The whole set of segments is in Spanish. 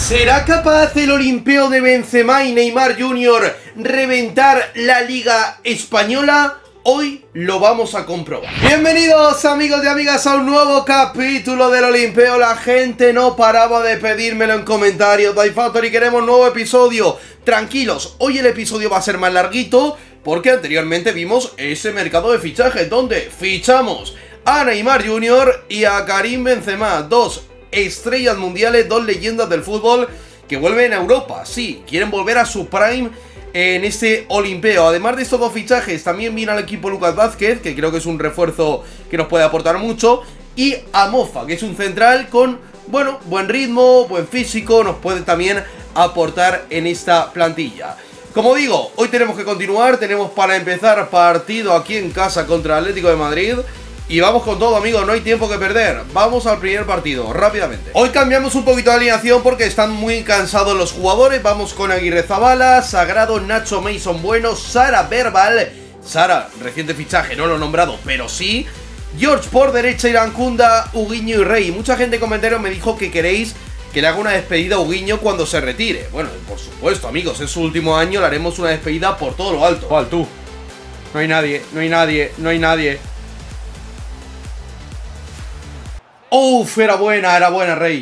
¿Será capaz el Olimpeo de Benzema y Neymar Jr. reventar la Liga Española? Hoy lo vamos a comprobar. Bienvenidos amigos y amigas a un nuevo capítulo del Olimpeo. La gente no paraba de pedírmelo en comentarios. Dye Factory, queremos nuevo episodio. Tranquilos, hoy el episodio va a ser más larguito porque anteriormente vimos ese mercado de fichajes donde fichamos a Neymar Jr. y a Karim Benzema, dos estrellas mundiales, dos leyendas del fútbol que vuelven a Europa. Sí, quieren volver a su prime en este Olimpeo. Además de estos dos fichajes, también viene al equipo Lucas Vázquez, que creo que es un refuerzo que nos puede aportar mucho, y a Mofa, que es un central con, bueno, buen ritmo, buen físico, nos puede también aportar en esta plantilla. Como digo, hoy tenemos que continuar, tenemos para empezar partido aquí en casa contra el Atlético de Madrid. Y vamos con todo, amigos, no hay tiempo que perder. Vamos al primer partido, rápidamente. Hoy cambiamos un poquito de alineación porque están muy cansados los jugadores. Vamos con Aguirrezabala, Sagrado, Nacho Mason Bueno, Sara Verbal. Sara, reciente fichaje, no lo he nombrado, pero sí. George por derecha, Irankunda, Huguinho y Rey. Mucha gente en comentarios me dijo que queréis que le haga una despedida a Huguinho cuando se retire. Bueno, por supuesto, amigos, es su último año, le haremos una despedida por todo lo alto. ¿Cuál tú? No hay nadie, no hay nadie, no hay nadie. Uff, era buena, Rey.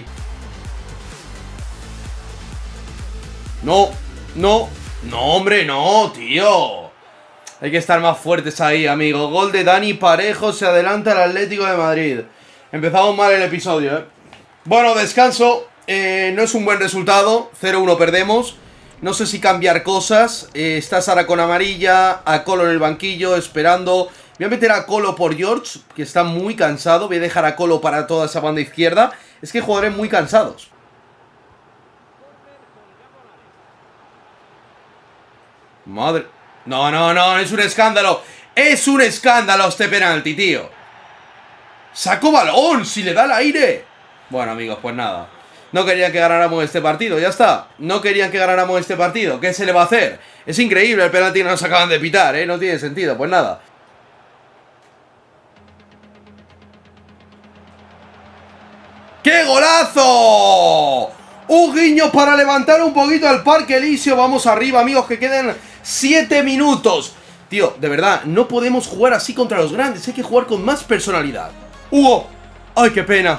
No, no, no, hombre, no, tío. Hay que estar más fuertes ahí, amigo. Gol de Dani Parejo, se adelanta el Atlético de Madrid. Empezamos mal el episodio, Bueno, descanso. No es un buen resultado, 0-1 perdemos. No sé si cambiar cosas. Está Sara con amarilla, a Colo en el banquillo, esperando. Voy a meter a Colo por George, que está muy cansado. Voy a dejar a Colo para toda esa banda izquierda. Es que hay jugadores muy cansados. Madre... No, no, no, es un escándalo. Es un escándalo este penalti, tío. ¡Sacó balón! ¡Si le da el aire! Bueno, amigos, pues nada. No querían que ganáramos este partido, ya está. No querían que ganáramos este partido. ¿Qué se le va a hacer? Es increíble el penalti que nos acaban de pitar, No tiene sentido, pues nada. ¡Qué golazo! Huguinho para levantar un poquito al Parque Elíseo. Vamos arriba, amigos, que queden 7 minutos. Tío, de verdad, no podemos jugar así contra los grandes. Hay que jugar con más personalidad. ¡Hugo! ¡Ay, qué pena!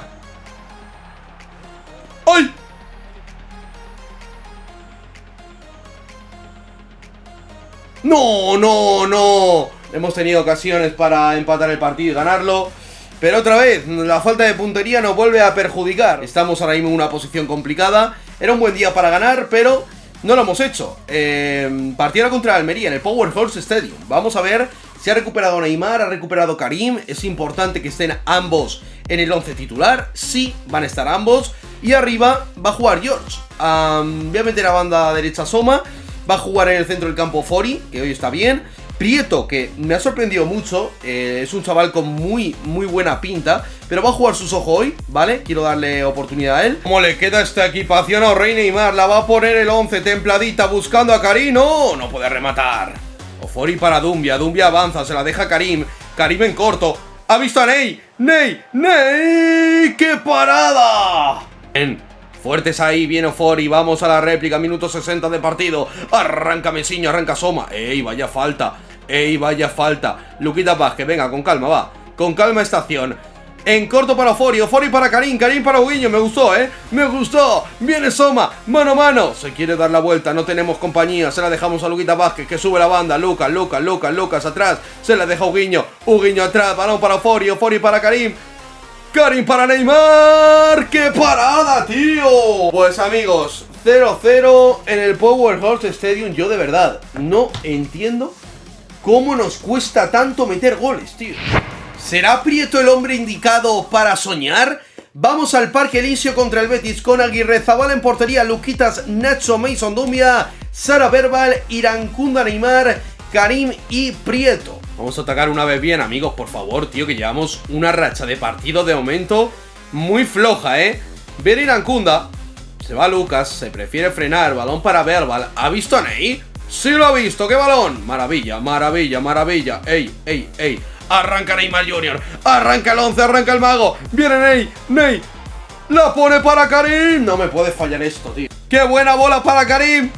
¡Ay! ¡No, no, no! Hemos tenido ocasiones para empatar el partido y ganarlo. Pero otra vez, la falta de puntería nos vuelve a perjudicar. Estamos ahora mismo en una posición complicada. Era un buen día para ganar, pero no lo hemos hecho. Partida contra Almería en el Power Horse Stadium. Vamos a ver si ha recuperado Neymar, ha recuperado Karim. Es importante que estén ambos en el 11 titular. Sí, van a estar ambos. Y arriba va a jugar George. Voy a meter a banda derecha Soma. Va a jugar en el centro del campo Fori, que hoy está bien. Prieto, que me ha sorprendido mucho, es un chaval con muy buena pinta, pero va a jugar sus ojos hoy, ¿vale? Quiero darle oportunidad a él. ¿Cómo le queda esta equipación a Rey Neymar? La va a poner el 11, templadita, buscando a Karim. ¡No! No puede rematar. Ofori para Dumbia, Dumbia avanza, se la deja a Karim. Karim en corto, ha visto a Ney. ¡Ney! ¡Ney! ¡Qué parada! Fuertes ahí, viene Ofori, vamos a la réplica, minuto 60 de partido. Arranca Mesiño, arranca Soma. ¡Ey, vaya falta! ¡Ey, vaya falta! Luquita Vázquez, venga, con calma, va. Con calma esta acción. En corto para Ofori, Ofori para Karim, Karim para Huguinho. Me gustó, me gustó. Viene Soma, mano a mano. Se quiere dar la vuelta, no tenemos compañía. Se la dejamos a Luquita Vázquez, que sube la banda. Lucas atrás. Se la deja a Huguinho. Huguinho atrás, balón para Ofori, Ofori para Karim. Karim para Neymar. ¡Qué parada, tío! Pues amigos, 0-0 en el Power Horse Stadium. Yo de verdad no entiendo cómo nos cuesta tanto meter goles, tío. ¿Será Prieto el hombre indicado para soñar? Vamos al Parque Elíseo contra el Betis con Aguirrezabala en portería, Luquitas, Nacho Mason Dumbia, Sara Verbal, Irankunda Neymar, Karim y Prieto. Vamos a atacar una vez bien, amigos, por favor, tío, que llevamos una racha de partido de momento muy floja, Viene Irankunda, se va Lucas, se prefiere frenar, balón para Verbal. ¿Ha visto a Ney? Sí lo ha visto, ¡qué balón! Maravilla, maravilla, maravilla. ¡Ey, ey, ey! Arranca Neymar Jr., arranca el 11, arranca el mago. Viene Ney, Ney. La pone para Karim. No me puede fallar esto, tío. ¡Qué buena bola para Karim!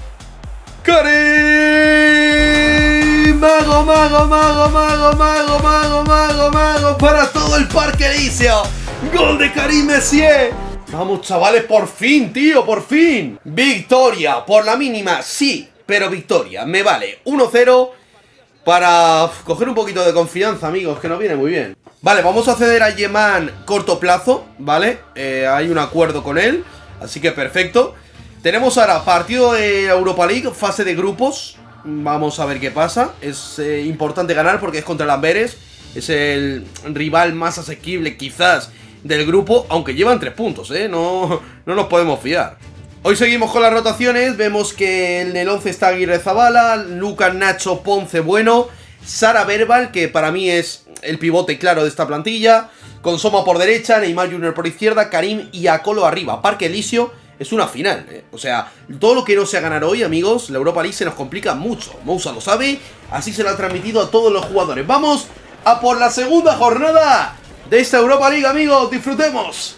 ¡Karim! Mago, mago, mago, mago, mago, mago, mago, mago. Para todo el Parque Elíseo. Gol de Karim Messier. Vamos, chavales, por fin, tío, por fin. Victoria, por la mínima, sí, pero victoria. Me vale 1-0 para coger un poquito de confianza, amigos, que nos viene muy bien. Vale, vamos a ceder a Yeman corto plazo, ¿vale? Hay un acuerdo con él, así que perfecto. Tenemos ahora partido de Europa League, fase de grupos. Vamos a ver qué pasa. Es importante ganar porque es contra el Amberes. Es el rival más asequible quizás del grupo, aunque llevan 3 puntos, no nos podemos fiar. Hoy seguimos con las rotaciones. Vemos que en el 11 está Aguirrezabala, Lucas, Nacho, Ponce, Bueno, Sara Verbal, que para mí es el pivote claro de esta plantilla, con Soma por derecha, Neymar Jr. por izquierda, Karim y Akolo arriba. Parque Elíseo es una final, O sea, todo lo que no sea ganar hoy, amigos, la Europa League se nos complica mucho. Moussa lo sabe, así se lo ha transmitido a todos los jugadores. Vamos a por la segunda jornada de esta Europa League, amigos. Disfrutemos.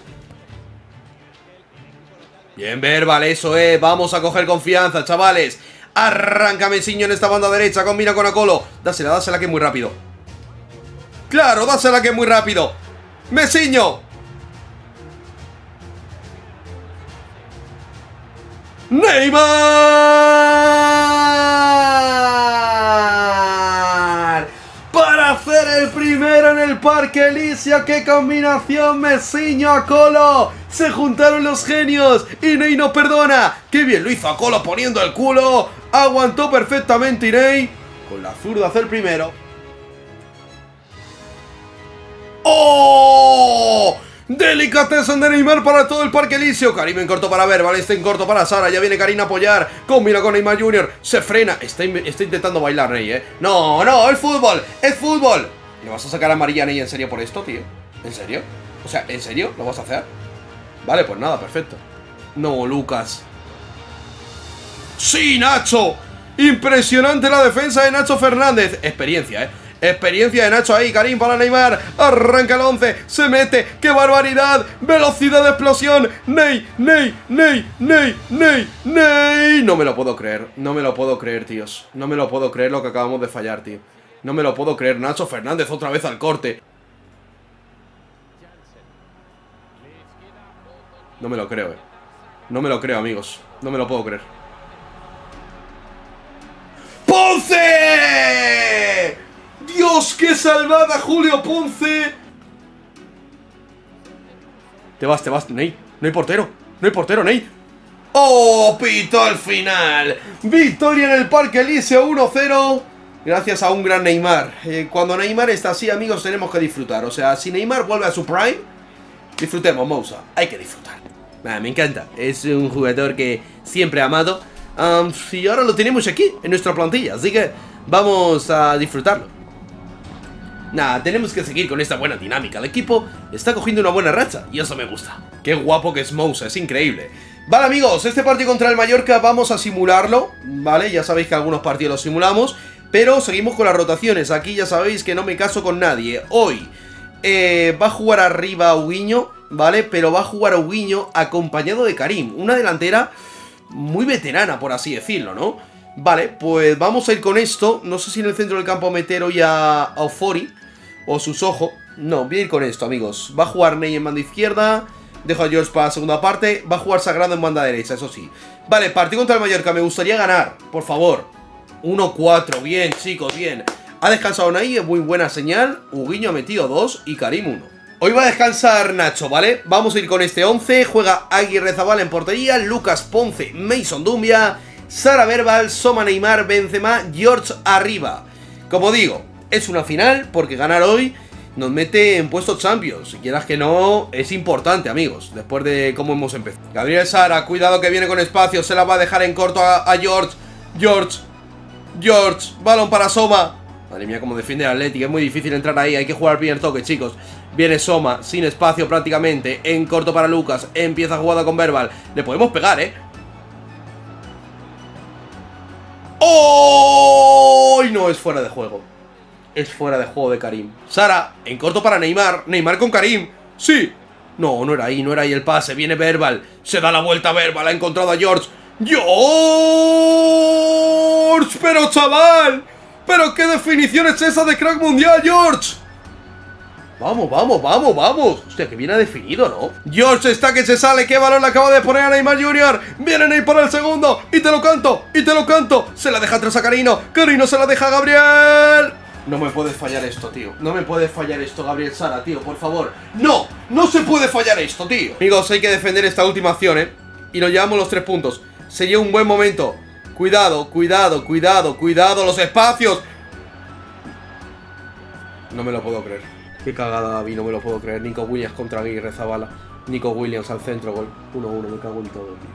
Bien, Verbal, eso es. Vamos a coger confianza, chavales. Arranca Messiño en esta banda derecha. Combina con Akolo. Dásela, dásela que es muy rápido. Claro, dásela que es muy rápido. Messiño. Neymar. Para hacer el primero en el Parque Elíseo. ¡Qué combinación! Messiño, Akolo. Se juntaron los genios y Ney no perdona. ¡Qué bien lo hizo Akolo poniendo el culo! Aguantó perfectamente y Ney con la zurda hace el primero. ¡Oh! Delicatessen de Neymar para todo el Parque Elíseo. Karim en corto para Verbal, está en corto para Sara. Ya viene Karim a apoyar. Combina con Neymar Jr. Se frena. Está intentando bailar Ney, No, no, es fútbol. Es fútbol. ¿Le vas a sacar amarilla a Ney en serio por esto, tío? ¿En serio? O sea, ¿en serio? ¿Lo vas a hacer? Vale, pues nada, perfecto. No, Lucas. ¡Sí, Nacho! Impresionante la defensa de Nacho Fernández. Experiencia, Experiencia de Nacho ahí. Karim para Neymar. Arranca el 11. Se mete. ¡Qué barbaridad! Velocidad de explosión. Ney, Ney, Ney, Ney, Ney, Ney. No me lo puedo creer. No me lo puedo creer, tíos. No me lo puedo creer lo que acabamos de fallar, tío. No me lo puedo creer. Nacho Fernández otra vez al corte. No me lo creo, No me lo creo, amigos. No me lo puedo creer. ¡Ponce! ¡Dios, qué salvada, Julio Ponce! Te vas, Ney. No hay portero. No hay portero, Ney. ¡Oh, pito al final! Victoria en el Parque Elíseo 1-0. Gracias a un gran Neymar. Cuando Neymar está así, amigos, tenemos que disfrutar. O sea, si Neymar vuelve a su prime, disfrutemos, Moussa. Hay que disfrutar. Me encanta. Es un jugador que siempre he amado. Y ahora lo tenemos aquí, en nuestra plantilla. Así que vamos a disfrutarlo. Nada, tenemos que seguir con esta buena dinámica. El equipo está cogiendo una buena racha y eso me gusta. Qué guapo que es Moussa, es increíble. Vale, amigos, este partido contra el Mallorca vamos a simularlo. Vale, ya sabéis que algunos partidos los simulamos. Pero seguimos con las rotaciones. Aquí ya sabéis que no me caso con nadie. Hoy va a jugar arriba Huguinho, ¿vale? Pero va a jugar Huguinho acompañado de Karim. Una delantera muy veterana, por así decirlo, ¿no? Vale, pues vamos a ir con esto. No sé si en el centro del campo meter hoy a Ofori o Susojo. No, voy a ir con esto, amigos. Va a jugar Ney en banda izquierda. Dejo a George para la segunda parte. Va a jugar Sagrado en banda derecha, eso sí. Vale, partido contra el Mallorca. Me gustaría ganar, por favor. 1-4, bien, chicos, bien. Ha descansado Ney, es muy buena señal. Huguinho ha metido 2 y Karim 1. Hoy va a descansar Nacho, ¿vale? Vamos a ir con este 11. Juega Aguirrezabala en portería, Lucas, Ponce, Mason Dumbia, Sara Verbal, Soma, Neymar, Benzema, George arriba. Como digo, es una final porque ganar hoy nos mete en puestos Champions. Si quieras que no, es importante, amigos, después de cómo hemos empezado. Gabriel Sara, cuidado que viene con espacio. Se la va a dejar en corto a George. George, balón para Soma. Madre mía, cómo defiende el Athletic. Es muy difícil entrar ahí, hay que jugar el primer toque, chicos. Viene Soma, sin espacio prácticamente. En corto para Lucas, empieza jugada con Verbal. Le podemos pegar, ¡Oh! No, es fuera de juego. Es fuera de juego de Karim. Sara, en corto para Neymar. Neymar con Karim. ¡Sí! No, no era ahí, no era ahí el pase. Viene Verbal. Se da la vuelta Verbal. Ha encontrado a George. ¡George! ¡Pero chaval! ¿Pero qué definición es esa de crack mundial, George? Vamos, vamos, vamos, vamos. Hostia, que bien ha definido, ¿no? George está que se sale. ¿Qué balón le acaba de poner a Neymar Jr.? Viene Neymar para el segundo. Y te lo canto, y te lo canto. Se la deja atrás a Carino. Carino se la deja a Gabriel. No me puedes fallar esto, tío. No me puedes fallar esto, Gabriel Sara, tío, por favor. ¡No! ¡No se puede fallar esto, tío! Amigos, hay que defender esta última acción, ¿eh? Y nos llevamos los 3 puntos. Sería un buen momento. Cuidado, cuidado, cuidado, cuidado. ¡Los espacios! No me lo puedo creer. Qué cagada, David, no me lo puedo creer. Nico Williams contra Aguirre Zabala. Nico Williams al centro, gol. 1-1, me cago en todo, tío.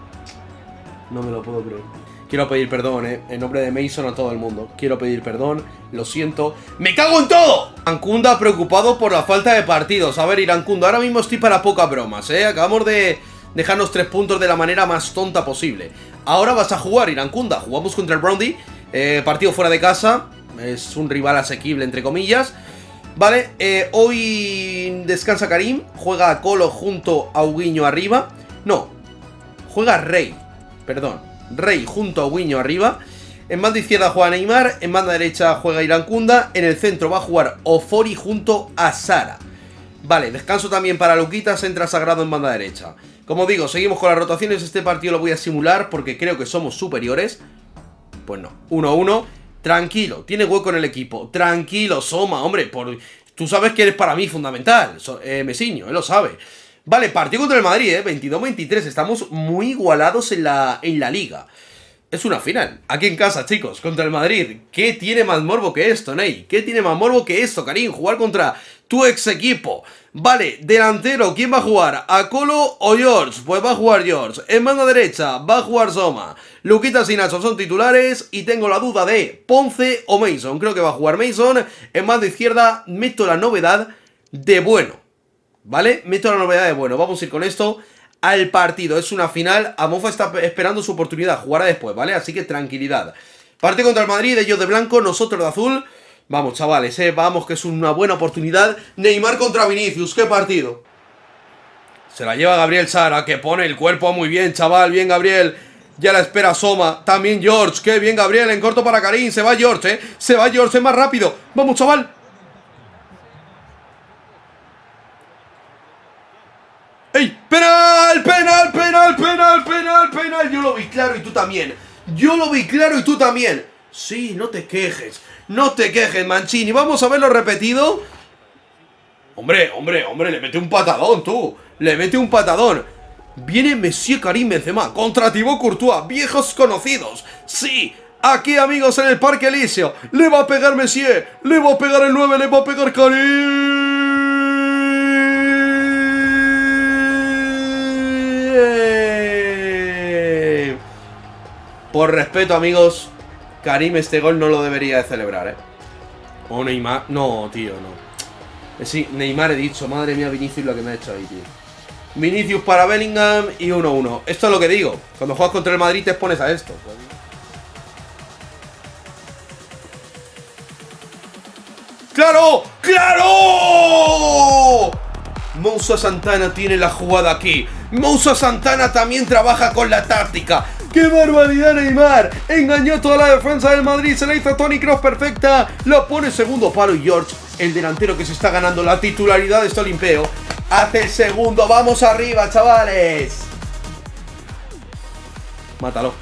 No me lo puedo creer. Quiero pedir perdón, en nombre de Mason a todo el mundo. Quiero pedir perdón, lo siento. ¡Me cago en todo! Irankunda preocupado por la falta de partidos. A ver, Irankunda, ahora mismo estoy para pocas bromas, Acabamos de dejarnos 3 puntos de la manera más tonta posible. Ahora vas a jugar, Irankunda. Jugamos contra el Brownie. Partido fuera de casa. Es un rival asequible, entre comillas. Vale, hoy descansa Karim. Juega a Colo junto a Uguiño arriba. No, juega Rey. Perdón. Rey junto a Uguiño arriba. En banda izquierda juega Neymar. En banda derecha juega Irankunda. En el centro va a jugar Ofori junto a Sara. Vale, descanso también para Luquitas. Entra Sagrado en banda derecha. Como digo, seguimos con las rotaciones. Este partido lo voy a simular porque creo que somos superiores. Pues no, 1-1. Tranquilo, tiene hueco en el equipo. Tranquilo, Soma, hombre. Tú sabes que eres para mí fundamental, Mesiño, él lo sabe. Vale, partido contra el Madrid, 22-23. Estamos muy igualados en la liga. Es una final, aquí en casa, chicos, contra el Madrid. ¿Qué tiene más morbo que esto, Ney? ¿Qué tiene más morbo que esto, Karim? Jugar contra tu ex equipo. Vale, delantero, ¿quién va a jugar? ¿A Colo o George? Pues va a jugar George. En banda derecha va a jugar Soma. Luquitas y Nacho son titulares. Y tengo la duda de Ponce o Mason. Creo que va a jugar Mason. En banda izquierda meto la novedad de Bueno. ¿Vale? Meto la novedad de Bueno. Vamos a ir con esto al partido. Es una final. Amofa está esperando su oportunidad. Jugará después, ¿vale? Así que tranquilidad. Partido contra el Madrid. Ellos de blanco, nosotros de azul. Vamos, chavales, vamos, que es una buena oportunidad. Neymar contra Vinicius, qué partido. Se la lleva Gabriel Sara, que pone el cuerpo muy bien, chaval. Bien, Gabriel. Ya la espera Soma. También George, qué bien, Gabriel. En corto para Karim. Se va George, Se va George, es más rápido. Vamos, chaval. ¡Ey! ¡Penal! ¡Penal! ¡Penal! ¡Penal! ¡Penal! ¡Penal! Yo lo vi claro y tú también. Yo lo vi claro y tú también. Sí, no te quejes. No te quejes, Mancini. Vamos a verlo repetido. Hombre, hombre, hombre. Le mete un patadón, tú. Le mete un patadón. Viene Monsieur Karim Benzema contra Thibaut Courtois. Viejos conocidos. Sí. Aquí, amigos, en el Parque Elíseo. Le va a pegar Monsieur. Le va a pegar el 9. Le va a pegar Karim. Por respeto, amigos, Karim este gol no lo debería de celebrar, O Neymar. No, tío, no. Sí, Neymar he dicho. Madre mía, Vinicius lo que me ha hecho ahí, tío. Vinicius para Bellingham y 1-1. Esto es lo que digo. Cuando juegas contra el Madrid te expones a esto. ¡Claro! ¡Claro! Moussa Santana tiene la jugada aquí. Moussa Santana también trabaja con la táctica. ¡Qué barbaridad, Neymar! Engañó toda la defensa del Madrid. Se la hizo a Toni Kroos perfecta. Lo pone segundo palo y George, el delantero que se está ganando la titularidad de este Olimpeo, hace el segundo. ¡Vamos arriba, chavales! Mátalo.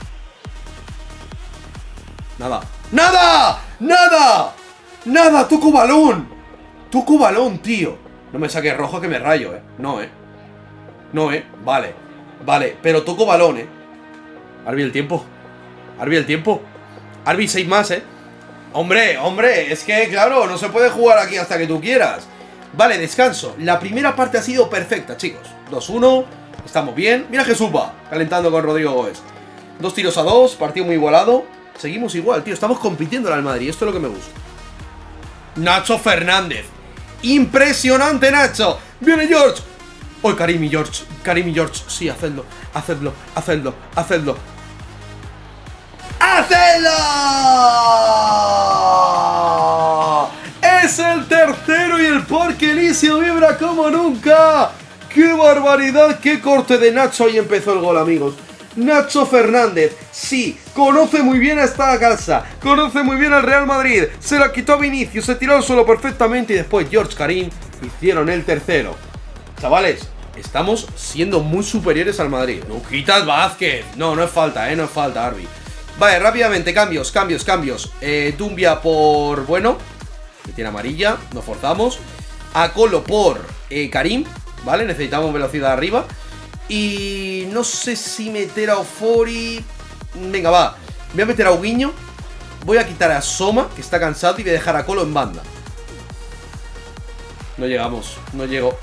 Nada. ¡Nada! ¡Nada! ¡Nada! ¡Toco balón! ¡Toco balón, tío! No me saques rojo que me rayo, No, No, Vale. Vale, pero toco balón, Arbi el tiempo. Arbi el tiempo. Arbi 6 más, Hombre, hombre, es que, claro, no se puede jugar aquí hasta que tú quieras. Vale, descanso. La primera parte ha sido perfecta, chicos. 2-1. Estamos bien. Mira Jesús va calentando con Rodrigo Goes. 2 tiros a 2. Partido muy igualado. Seguimos igual, tío. Estamos compitiendo al Madrid. Esto es lo que me gusta. Nacho Fernández. Impresionante, Nacho. Viene George. ¡Oh, Karim y George! Karim y George. Sí, hacedlo. Hacedlo. Hacedlo. Hacedlo. ¡Hacedlo! Es el tercero y el Parque Elíseo vibra como nunca. ¡Qué barbaridad! ¡Qué corte de Nacho! Ahí empezó el gol, amigos. Nacho Fernández, sí, conoce muy bien a esta casa, conoce muy bien al Real Madrid, se la quitó a Vinicius, se tiró al suelo perfectamente y después George Karim hicieron el tercero. Chavales, estamos siendo muy superiores al Madrid. Luquitas Vázquez, no es falta, no es falta, Arby. Vale, rápidamente, cambios. Dumbia por, bueno, que tiene amarilla, nos forzamos. A Colo por Karim, ¿vale? Necesitamos velocidad arriba. Y no sé si meter a Ofori. Venga, va. Voy a meter a Uguiño. Voy a quitar a Soma, que está cansado, y voy a dejar a Colo en banda. No llegamos. No llego,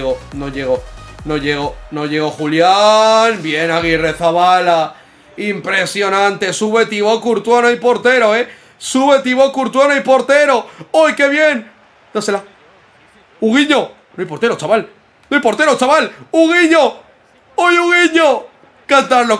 Julián. Bien, Aguirrezabala. Impresionante. Sube Thibaut Courtois, no hay portero, Sube Thibaut Courtois, no hay portero. ¡Ay, qué bien! Dásela. Uguiño. No hay portero, chaval. No hay portero, chaval. Uguiño. ¡Oye, Uguiño! Cantarlo.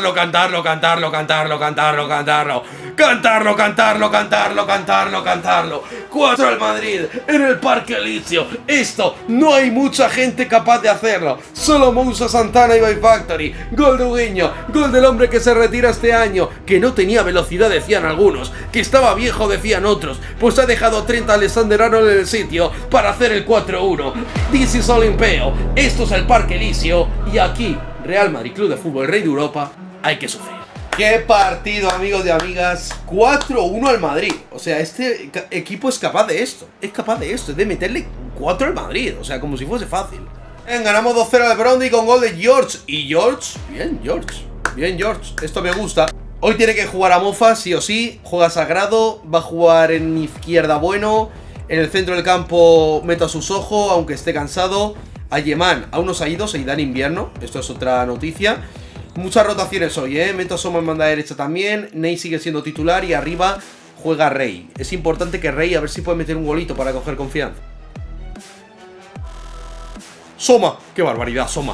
Cantarlo. 4 al Madrid en el Parque Elíseo. Esto no hay mucha gente capaz de hacerlo. Solo Moussa Santana y By Factory. Gol de Uguiño. Gol del hombre que se retira este año. Que no tenía velocidad, decían algunos. Que estaba viejo, decían otros. Pues ha dejado 30 Alexander Arnold en el sitio para hacer el 4-1. This is Olimpeo. Esto es el Parque Elíseo. Y aquí, Real Madrid Club de Fútbol, Rey de Europa, hay que sufrir. ¡Qué partido, amigos y amigas! 4-1 al Madrid. O sea, este equipo es capaz de esto. Es de meterle 4 al Madrid. O sea, como si fuese fácil. Ganamos 2-0 al Brondi con gol de George. ¿Y George? Bien, George. Esto me gusta. Hoy tiene que jugar a Mofa, sí o sí. Juega Sagrado. Va a jugar en izquierda Bueno. En el centro del campo meto a Sissoko, aunque esté cansado. A Yeman aún no se ha ido, se irá en invierno. Esto es otra noticia. Muchas rotaciones hoy, meto a Soma en banda derecha también. Ney sigue siendo titular y arriba juega Rey. Es importante que Rey a ver si puede meter un golito para coger confianza. Soma, qué barbaridad, Soma.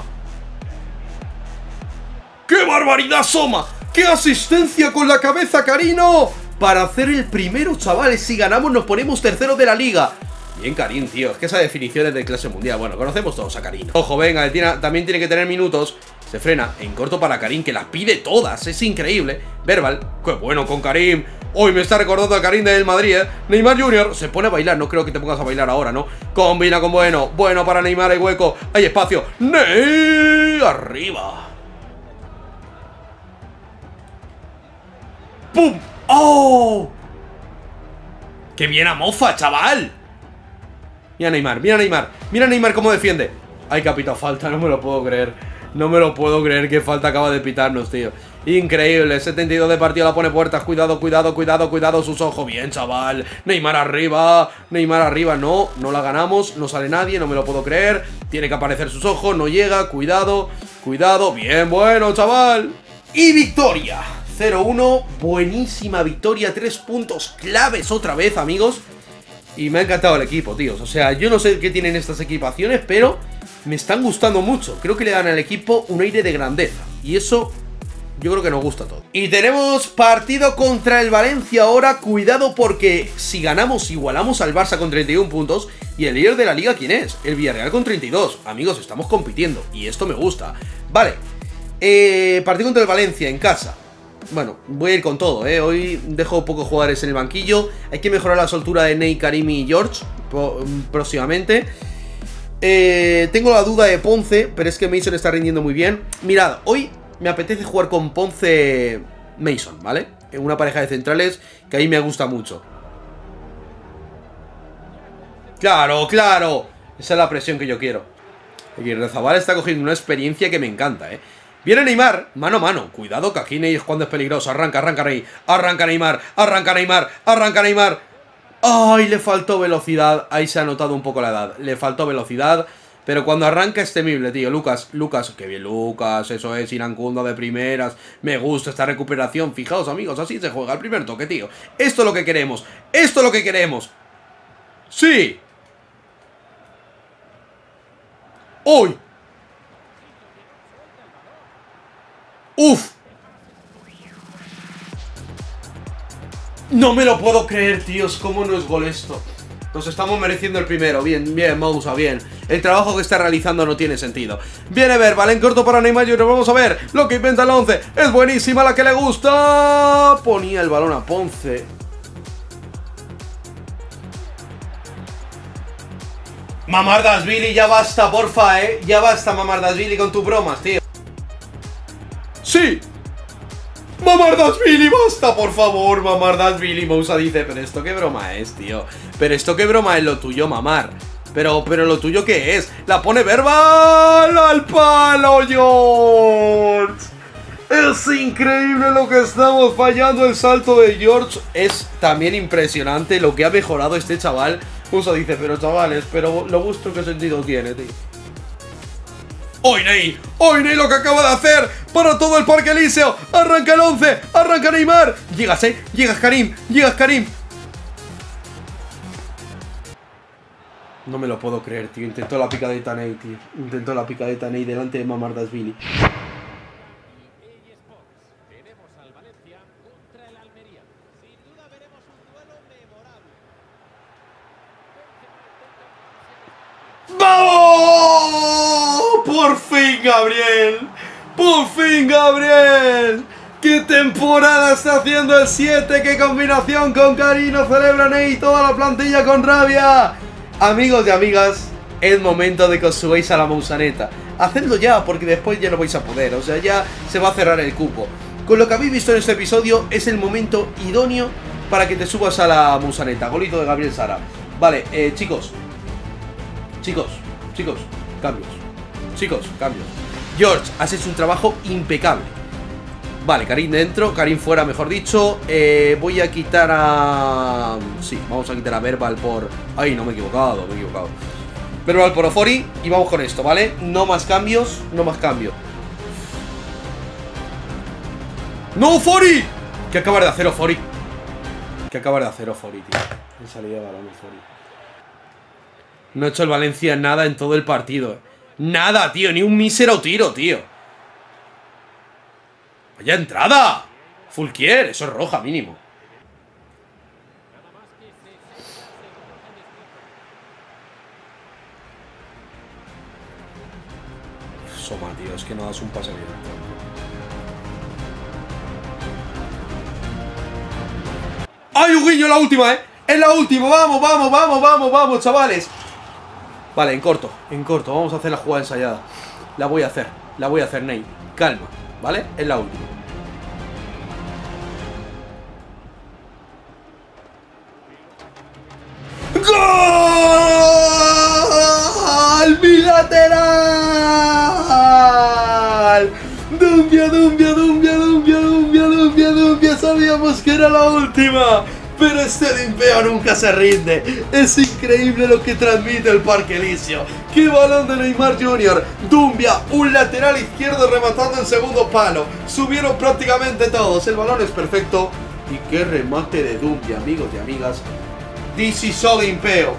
¡Qué barbaridad, Soma! ¡Qué asistencia con la cabeza, Carino! Para hacer el primero, chavales. Si ganamos nos ponemos terceros de la liga. Bien, Karim, tío, es que esa definición es de clase mundial. Bueno, conocemos todos a Karim. Ojo, venga, también tiene que tener minutos. Se frena en corto para Karim, que las pide todas, es increíble. Verbal, qué bueno con Karim. Hoy me está recordando a Karim del Madrid, Neymar Jr. se pone a bailar, no creo que te pongas a bailar ahora, ¿no? Combina con Bueno, Bueno para Neymar, hay hueco, hay espacio. Ney, arriba. ¡Pum! ¡Oh! ¡Qué bien a Mofa, chaval! Mira a Neymar cómo defiende. Ay, que ha pitado falta, no me lo puedo creer. No me lo puedo creer, qué falta acaba de pitarnos, tío. Increíble, 72 de partido, la pone puertas. Cuidado, Sissoko. Bien, chaval. Neymar arriba, no la ganamos, no sale nadie, no me lo puedo creer. Tiene que aparecer Sissoko, no llega, cuidado. Bien, bueno, chaval. Y victoria, 0-1, buenísima victoria, 3 puntos claves otra vez, amigos. Y me ha encantado el equipo, tíos. O sea, yo no sé qué tienen estas equipaciones, pero me están gustando mucho. Creo que le dan al equipo un aire de grandeza. Y eso yo creo que nos gusta a todos. Y tenemos partido contra el Valencia ahora. Cuidado porque si ganamos, igualamos al Barça con 31 puntos. Y el líder de la liga, ¿quién es? El Villarreal con 32. Amigos, estamos compitiendo. Y esto me gusta. Vale. Partido contra el Valencia en casa. Bueno, voy a ir con todo, Hoy dejo pocos jugadores en el banquillo. Hay que mejorar la soltura de Ney, Karim y George próximamente. Tengo la duda de Ponce, pero es que Mason está rindiendo muy bien. Mirad, hoy me apetece jugar con Ponce Mason, ¿vale? Una pareja de centrales que a mí me gusta mucho. ¡Claro! Esa es la presión que yo quiero. Aguirrezabala está cogiendo una experiencia que me encanta, Viene Neymar, mano a mano. Cuidado que aquí Ney es cuando es peligroso. Arranca Ney. Arranca Neymar. ¡Ay! Le faltó velocidad. Ahí se ha notado un poco la edad. Le faltó velocidad. Pero cuando arranca es temible, tío. Lucas. Qué bien, Lucas. Eso es, Irankunda de primeras. Me gusta esta recuperación. Fijaos, amigos, así se juega el primer toque, tío. Esto es lo que queremos. ¡Sí! ¡Uy! ¡Uf! No me lo puedo creer, tíos. ¿Cómo no es gol esto? Nos estamos mereciendo el primero. Bien, bien, Moussa, bien. El trabajo que está realizando no tiene sentido. Viene Verbal en corto para Neymar Jr. Vamos a ver lo que inventa el 11. Es buenísima, la que le gusta. Ponía el balón a Ponce. Mamardashvili, ya basta, porfa, ya basta, Mamardashvili, con tus bromas, tío. ¡Sí! Mamardashvili, basta, por favor, Mamardashvili. Moussa dice, pero esto qué broma es, tío. Pero esto qué broma es lo tuyo, mamar. Pero lo tuyo qué es. La pone Verbal al palo, George. Es increíble lo que estamos fallando. El salto de George es también impresionante lo que ha mejorado este chaval. Moussa dice, pero chavales, pero lo vuestro qué sentido tiene, tío. ¡Hoy Ney! Lo que acaba de hacer para todo el Parque Elíseo! ¡Arranca el 11! ¡Arranca Neymar! Llegas, llegas Karim, No me lo puedo creer, tío. Intentó la picadeta Ney, tío. Intentó la picadeta Ney delante de Mamardashvili. ¡Vamos! ¡Por fin, Gabriel! ¡Por fin, Gabriel! ¡Qué temporada está haciendo el 7! ¡Qué combinación con Karino! Celebra Ney, toda la plantilla con rabia. Amigos y amigas, es momento de que os subáis a la Moussaneta. Hacedlo ya, porque después ya no vais a poder. O sea, ya se va a cerrar el cupo. Con lo que habéis visto en este episodio, es el momento idóneo para que te subas a la Moussaneta. Golito de Gabriel Sara. Vale, chicos, cambios. Chicos, cambios. George, has hecho un trabajo impecable. Vale, Karim dentro, Karim fuera, mejor dicho. Voy a quitar a... Sí, vamos a quitar a Verbal por... Ay, no, me he equivocado. Verbal por Ofori y vamos con esto, ¿vale? No más cambios, ¡No, Ofori! ¿Qué acaba de hacer Ofori? tío? En salida de balón Ofori. No ha hecho el Valencia nada en todo el partido. Nada, tío, ni un mísero tiro, tío. ¡Vaya entrada! Fulquier, eso es roja mínimo. Soma, tío, es que no das un pase bien. ¡Ay, un guiño! La última, Es la última, vamos, chavales. Vale, en corto, vamos a hacer la jugada ensayada. La voy a hacer, Ney. Calma, ¿vale? Es la última. ¡Gol! ¡Bilateral! ¡Dumbia! Sabíamos que era la última. Pero este limpeo nunca se rinde. Es increíble lo que transmite el Parque Elíseo. ¡Qué balón de Neymar Jr! Dumbia, un lateral izquierdo rematando en segundo palo. Subieron prácticamente todos. El balón es perfecto. Y qué remate de Dumbia, amigos y amigas. This is so limpeo.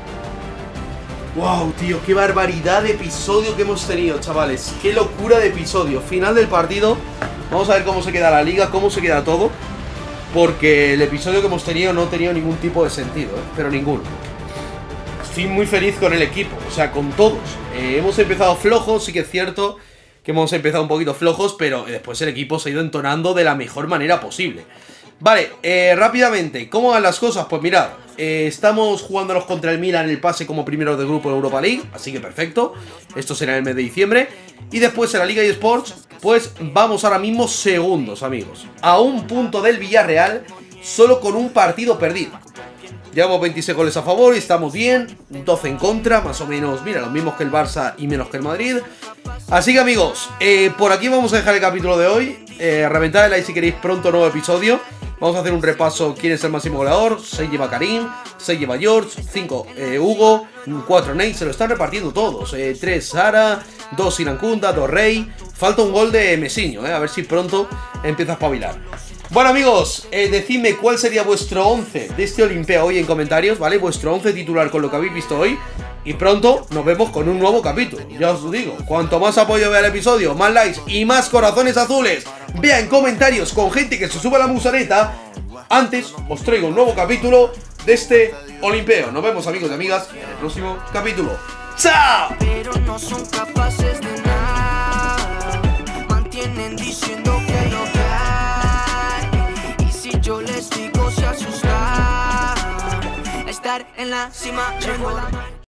Wow, tío, qué barbaridad de episodio que hemos tenido, chavales. Qué locura de episodio. Final del partido. Vamos a ver cómo se queda la liga, cómo se queda todo. Porque el episodio que hemos tenido no ha tenido ningún tipo de sentido, pero ninguno. Estoy muy feliz con el equipo, o sea, con todos. Hemos empezado flojos, sí que es cierto que hemos empezado un poquito flojos, pero después el equipo se ha ido entonando de la mejor manera posible. Vale, rápidamente, ¿cómo van las cosas? Pues mirad, estamos jugándonos contra el Milan en el pase como primero de grupo en Europa League, así que perfecto. Esto será en el mes de diciembre. Y después en la Liga eSports, pues vamos ahora mismo segundos, amigos. A un punto del Villarreal, solo con un partido perdido. Llevamos 26 goles a favor y estamos bien. 12 en contra, más o menos, mira, los mismos que el Barça y menos que el Madrid. Así que amigos, por aquí vamos a dejar el capítulo de hoy. Reventad el like si queréis pronto nuevo episodio. Vamos a hacer un repaso quién es el máximo goleador. 6 lleva Karim, 6 lleva George, 5 Hugo, 4 Ney, se lo están repartiendo todos. 3 Sara, 2 Irankunda, 2 Rey. Falta un gol de Mesiño, a ver si pronto empieza a espabilar. Bueno amigos, decidme cuál sería vuestro 11 de este Olimpea hoy en comentarios, ¿vale? Vuestro 11 titular con lo que habéis visto hoy. Y pronto nos vemos con un nuevo capítulo. Ya os lo digo, cuanto más apoyo vea el episodio, más likes y más corazones azules vea en comentarios con gente que se suba a la Moussaneta, antes os traigo un nuevo capítulo de este Olimpeo. Nos vemos, amigos y amigas, en el próximo capítulo. ¡Chao! Pero no son capaces de nada, mantienen diciendo que lo que hay, y si yo les digo se asustan, estar en la cima llegó la